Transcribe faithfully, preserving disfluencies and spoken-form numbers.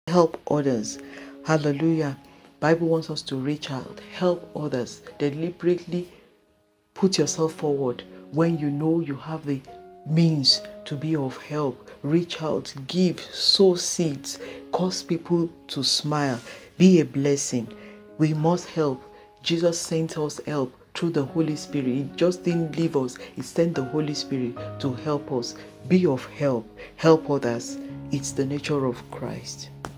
help others. Hallelujah. Bible wants us to reach out, help others, deliberately put yourself forward when you know you have the means to be of help. Reach out, give, sow seeds, cause people to smile, be a blessing. We must help. Jesus sent us help through the Holy Spirit. He just didn't leave us. He sent the Holy Spirit to help us. Be of help. Help others. It's the nature of Christ.